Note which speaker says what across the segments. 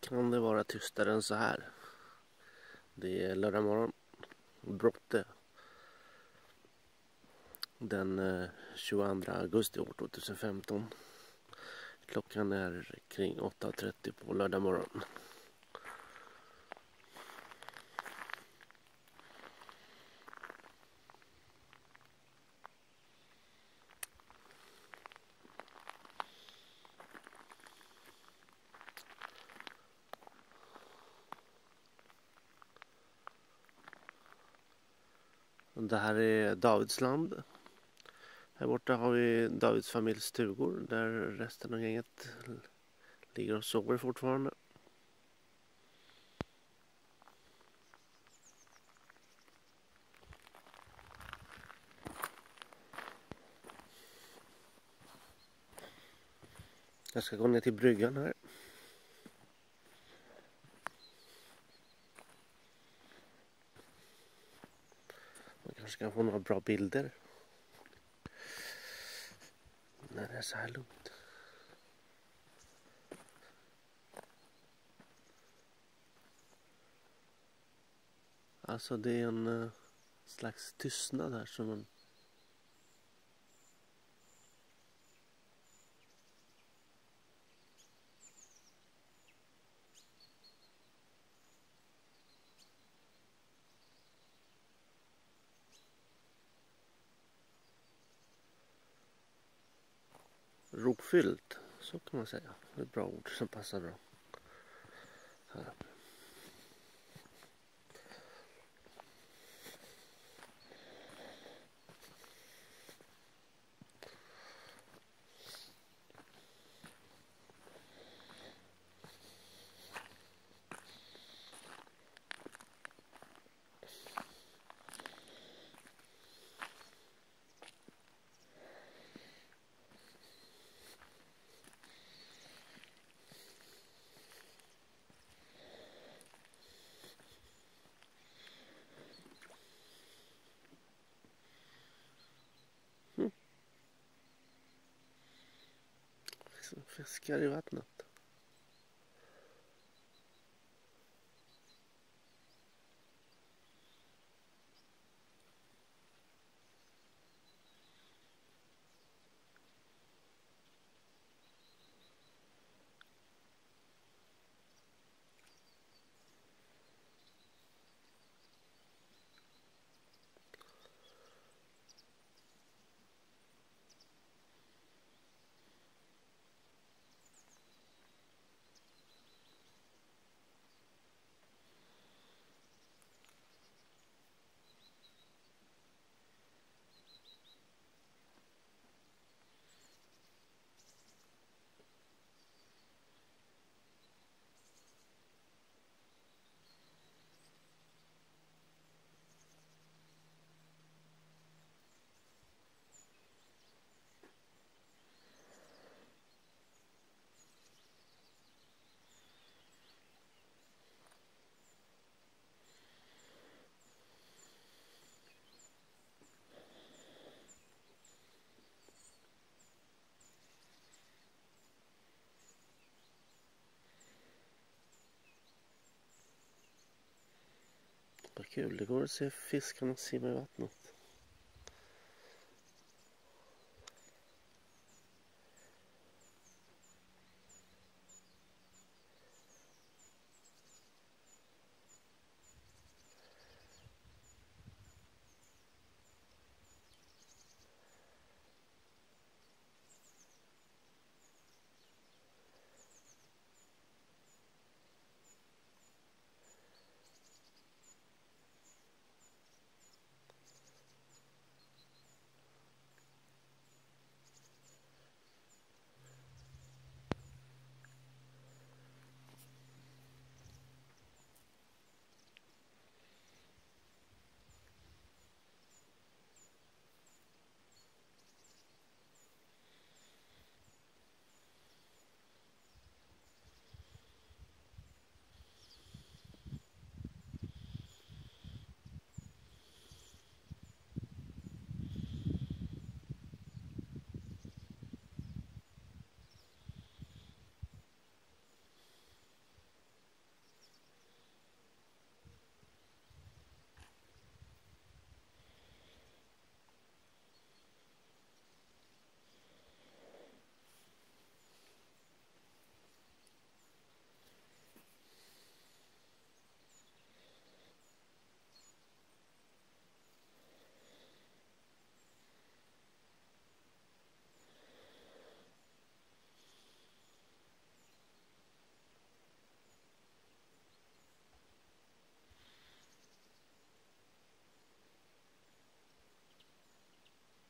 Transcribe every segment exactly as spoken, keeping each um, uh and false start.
Speaker 1: kan det vara tystare än så här. Det är lördag morgon, Brotte, den tjugoandra augusti år tjugohundrafemton. Klockan är kring åtta trettio på lördag morgon. Det här är Davidsland. Här borta har vi Davids familjs stugor där resten av gänget ligger och sover fortfarande. Jag ska gå ner till bryggan här. Man kanske kan få några bra bilder när det är så här lugnt. Alltså det är en uh, slags tystnad här som man ropfyllt, så kan man säga. Det är ett bra ord som passar bra här. Mm. Fiskar i vattnet. Vad kul, det går att se fiskarna simma i vattnet.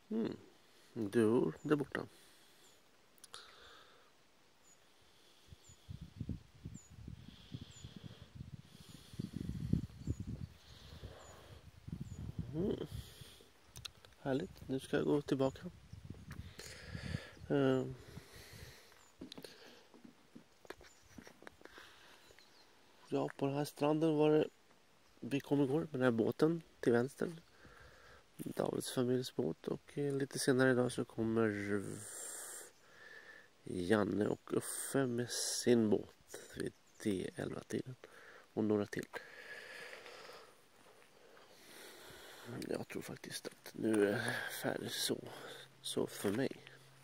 Speaker 1: Mm. Duvor där borta. Mm. Härligt, nu ska jag gå tillbaka. Uh. Ja, på den här stranden var det vi kom igår med den här båten till vänster. Davids familjs båt, och lite senare idag så kommer Janne och Uffe med sin båt vid tio elva tiden och några till. Jag tror faktiskt att nu är det färdigt så, så för mig.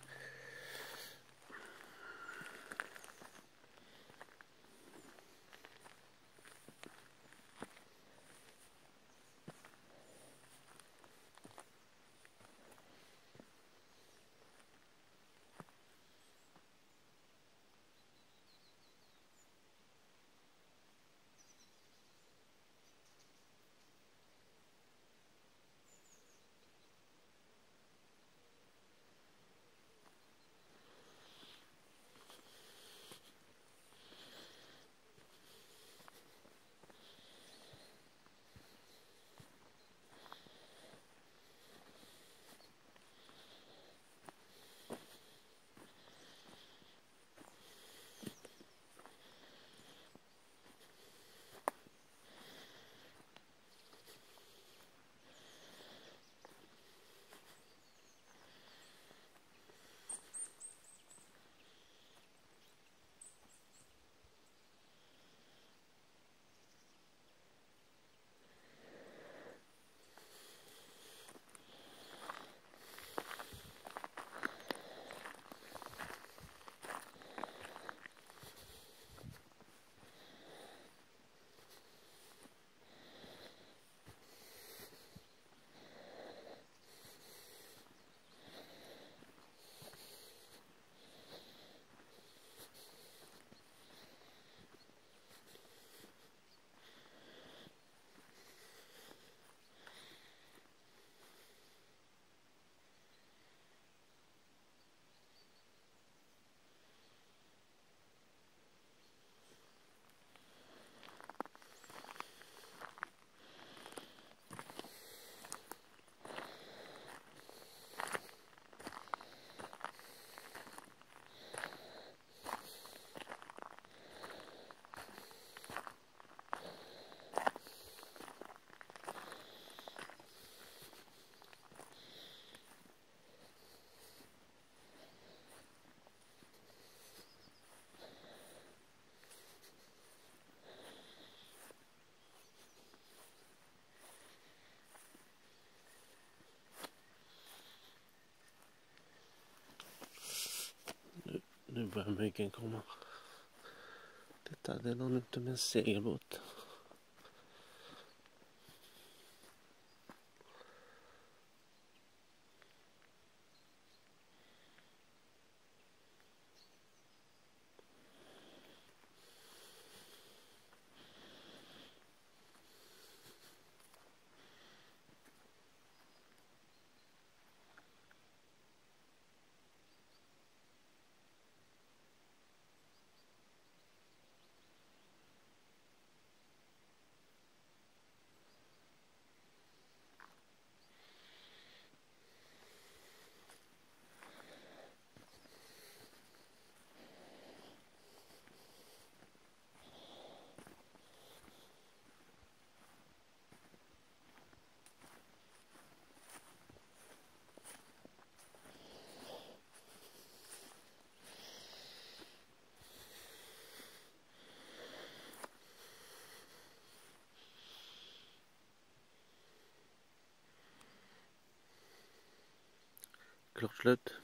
Speaker 1: Nu börjar myggen komma. Titta, det är någon ute med en segelbåt. Klart slut.